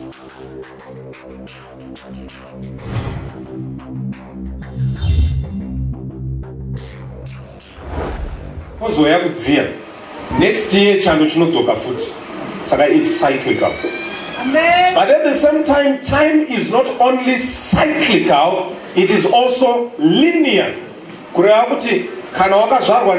Next year, chando chinodzoka futi. Saka it's cyclical. Amen. But at the same time, time is not only cyclical, it is also linear. Kureva kuti kana wakazvarwa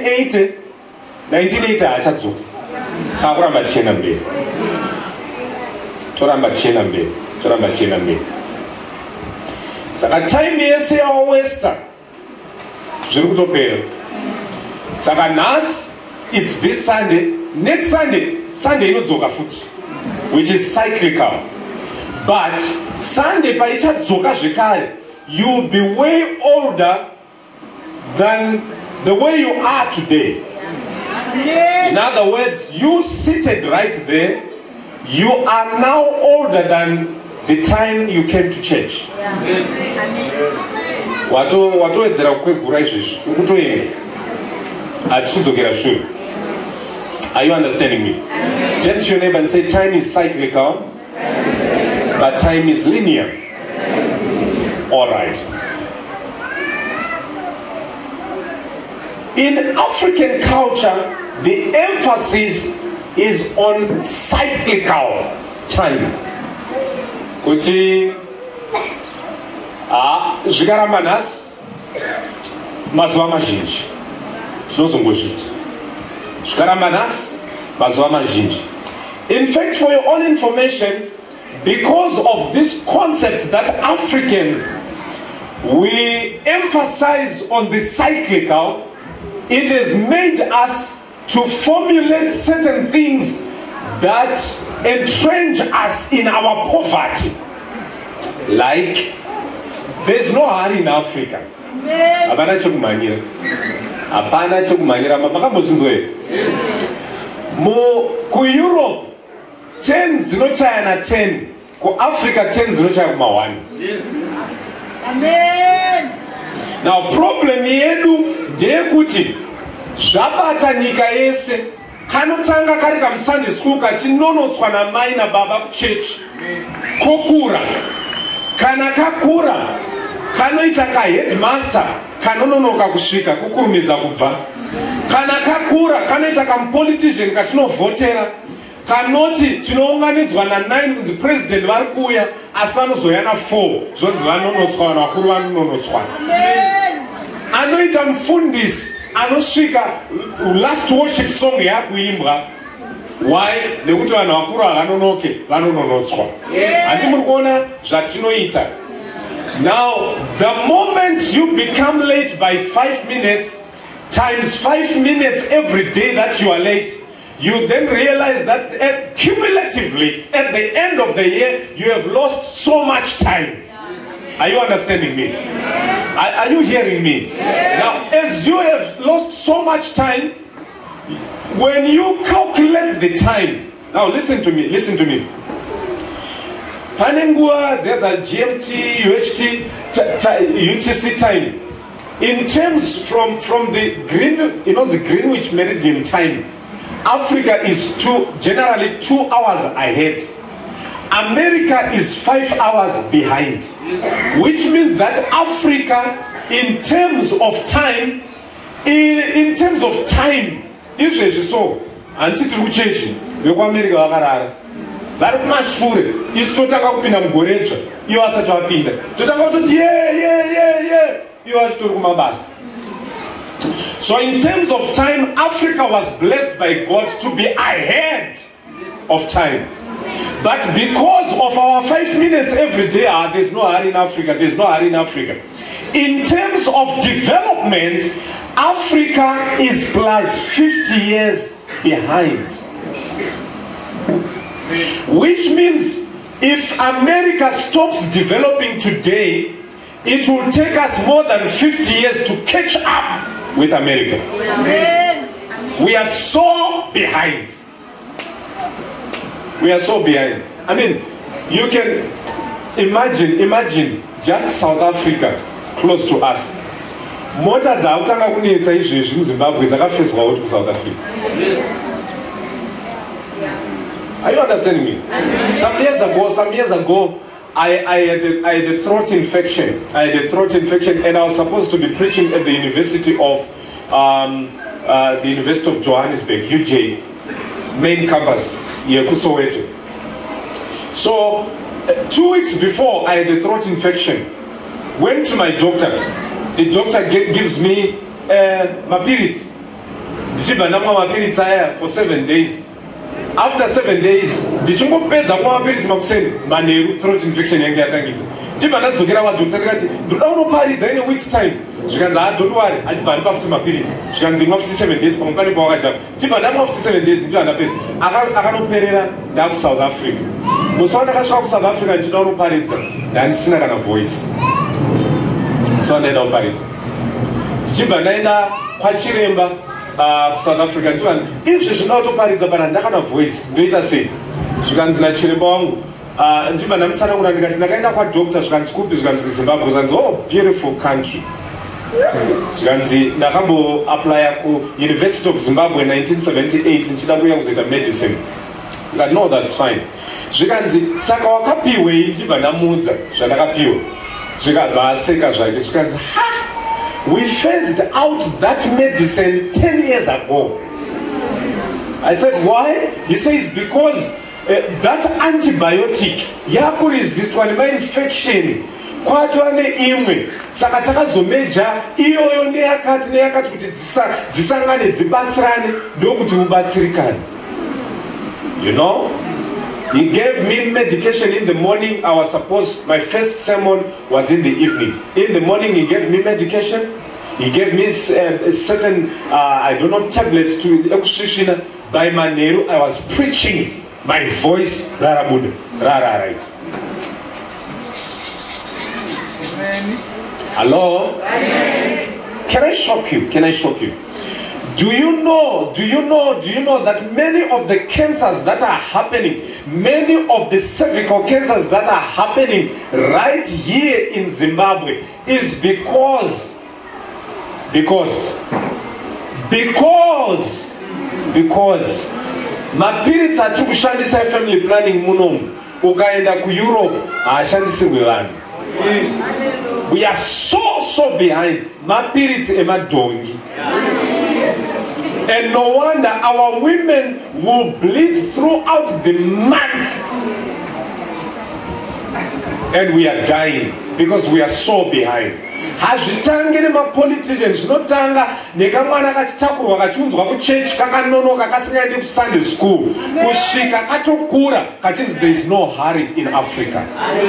1980 haachadzoki. Takuramba tichienda mberi. Toramba tichienda mberi. Saka time yese yaWestern zviri kutopera. Saka nhasi it's this Sunday, next Sunday inodzoka futi, which is cyclical. But Sunday paichadzoka zvekare, you'll be way older than the way you are today. In other words, you seated right there, you are now older than the time you came to church. Watowedzera kukwegura izvizvi ukutoenda hatikudzokera shure. Are you understanding me? Turn to your neighbor and say, time is cyclical, but time is linear. All right. In African culture, the emphasis is on cyclical time. Kuti zvikaramba nhasi mazuva mazhinji tinozongozviti. Zvikaramba nhasi mazuva mazhinji. In fact, for your own information, because of this concept that Africans, we emphasize on the cyclical, it has made us to formulate certain things that entrench us in our poverty. Like, there's no hurry in Africa. Hapana chokumanyira. Hapana chokumanyira. Makambozvinzwa here. Ku Europe 10 dzinochaya na 10, ku Africa 10 dzinochaya kuma 1. Amen. Now problem yedu ndeyekuti zvabata nyika yese, kanotanga kari kamusunday school kachinonotswa namai nababa kuchechi kokura, kana kakura kanoita kaheadmaster kanononoka kusvika kukurumidza kubva, kana kakura kanoita kamupolitician katinovhotera kanoti tinounganidzwa na9 kunzi president vari kuuya asi vanozoya na4 zvonzi vanonotswa, vanhu vakuru vanononotswa. Anoita mufundisi anosvika last worship song yakuimbwa. Why? Nekuti vanhu vakuru havanonoke vanononotswa. Handi muri kuona zvatinoita. Now, the moment you become late by 5 minutes, times 5 minutes every day that you are late, you then realize that cumulatively, at the end of the year, you have lost so much time. Are you understanding me? Are you hearing me? Now, as you have lost so much time, when you calculate the time, now listen to me, Panengua, there's a GMT, UHT, UTC time. In terms from the Greenwich Meridian time, Africa is generally 2 hours ahead. America is 5 hours behind, which means that Africa, in terms of time, izvezvi so handiti tiri kuchechi vekuamerica vakarara vari kumashure, isu totanga kupinda mugore dzva ivo vasati vapinda, totanga kutoti ye ivo vachitori kumabasa. So in terms of time, Africa was blessed by God to be ahead of time. But because of our 5 minutes every day, there's no hurry in Africa, In terms of development, Africa is plus 50 years behind. Which means if America stops developing today, it will take us more than 50 years to catch up with America. Amen. We are so behind. We are so behind. I mean, you can imagine just South Africa close to us. Mota dzautanga kunetsa izvezvi muZimbabwe dzakafeswa kuti kuSouth Africa. Are you understanding me? Some years ago, I had a throat infection. I had a throat infection, and I was supposed to be preaching at the University of Johannesburg, UJ, main campus, Soweto. So 2 weeks before, I had a throat infection. Went to my doctor. The doctor gives me Mapiritz. For 7 days. After 7 days, the throat infection. In a week's time. She can say, don't worry, I just after my periods. She can say, after 7 days, from After 7 days, I can't pay South Africa. South Africa, and you don't know then Sinagana voice. So I don't parity. Jibanena, Quachiremba, South African one. If she should not operate the Barandakana voice, later say, she can say, Chilibong, and Jibanam Sanagana, what doctor, she can scoop his guns with Zimbabwe, and oh, beautiful country. She can see Nakambo apply to University of Zimbabwe in 1978 in Chidabuya was with a medicine. Like, no, that's fine. She can see Sakawakapiwe, Jibanamunza, Shanakapiwe. She can say, ha! We phased out that medicine 10 years ago. I said, why? He says, because that antibiotic, yaku resist one infection. Kwatwane imwe sakataka zomeja iyo yone yakati kuti dzisangane dzibatsirane ndokuti ubatsirikane. You know, he gave me medication in the morning. I was supposed, my first sermon was in the evening. In the morning he gave me medication. He gave me certain I don't know, tablets to exercise. By Manero I was preaching, my voice rara right. Hello? Can I shock you? Can I shock you? Do you know that many of the cancers that are happening, many of the cervical cancers that are happening right here in Zimbabwe is because Mapiritz atikushandisa family planning munomu ukaenda ku Europe ashandisi vanhu. We are so behind. Mapiritz emadongi. And no wonder our women will bleed throughout the month. And we are dying because we are so behind. Hazvitangiri mapoliticians zvinotanga nekamwana kachitakurwa kachunzwa kuchechi kakanonoka kasingaendi kusunday school kusvika katokura kachinzi there is no hurry in Africa.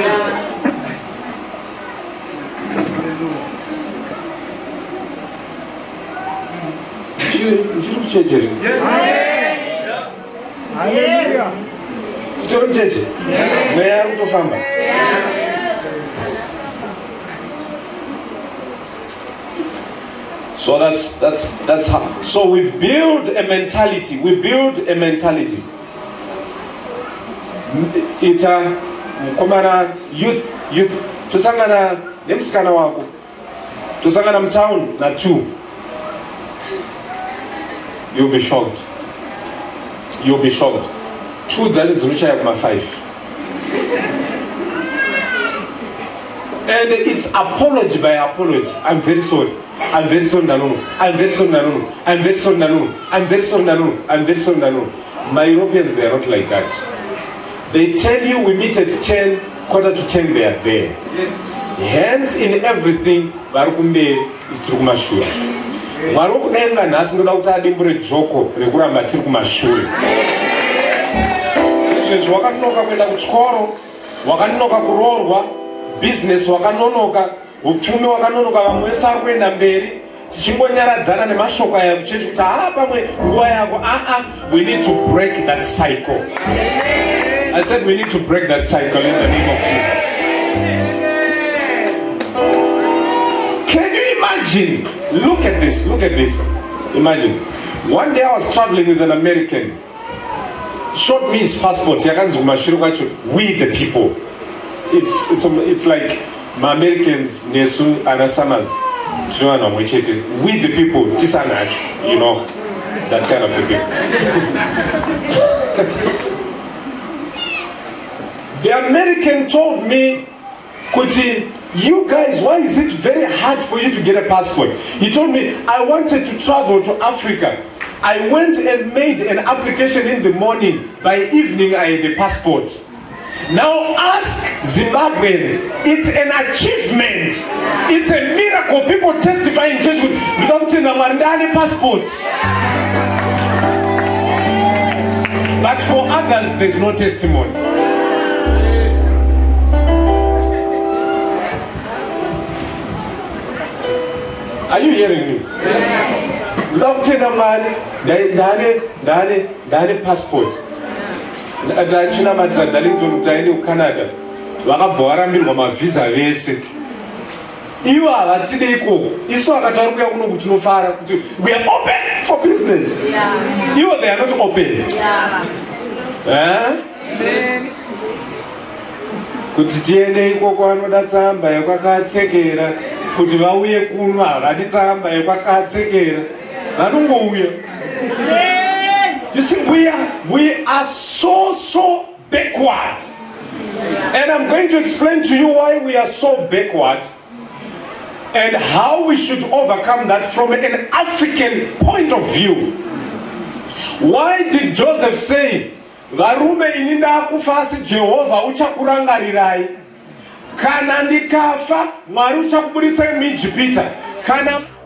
So that's how. So we build a mentality. Ita mkomana youth tusangana nemsikana wako tusangana mtown na 2. You'll be shocked. 2 dzacho dzinochaya kuma 5. And it's apology by apology. I'm very sorry. I'm very sorry, Nanono. I'm very sorry, Nanono. I'm very sorry, Nanono. I'm very sorry, Nanono. I'm very sorry, Nanono. My Europeans, they are not like that. They tell you we meet at 10, quarter to 10, they are there. Yes. Hands in everything, Barukumbe is Trukumashura. Maruku nenga nasi ngoda kuti adimbure joko rekuramba tiri kumashure. Izvezvi wakanonoka kuenda kuchikoro, wakanonoka kuroorwa, business wakanonoka, upfumi wakanonoka, vamwe vese vari kuenda mberi, tichingonyaradzana nemashoko aya kuchechi kuti pamwe nguva yako we need to break that cycle. I said we need to break that cycle in the name of Jesus. Can you imagine? Look at this. Imagine. One day I was traveling with an American. Showed me his passport. We the people. It's like my Americans, Nesu and Asamas. We the people, Tisanach, you know, that kind of a thing. The American told me, Kuti, you guys, why is it very hard for you to get a passport? He told me, I wanted to travel to Africa. I went and made an application in the morning. By evening, I had a passport. Now ask Zimbabweans, it's an achievement. It's a miracle. People testify in church without a passport. But for others, there's no testimony. Are you hearing me? Without a man, there passport. China matra Darlington China Canada. Wakavhara mbirwa mavisa vese. Iwo avatide iko. Iso akataruka kuno kuti tinofara kuti we are open for business. Yeah. Iwo they are not open. Yeah. Amen. Kuti tiende iko kwanoda tsamba yakwakatsekera kuti vauye kunwa havadi tsamba yakwakatsekera. Vanongouya. You see, we are so backward. And I'm going to explain to you why we are so backward and how we should overcome that from an African point of view. Why did Joseph say, Varume ininda kufasi Jehovah uchakurangarirai. Kana ndikafa, Mwari uchakuburitsa m'Ijipita. Kana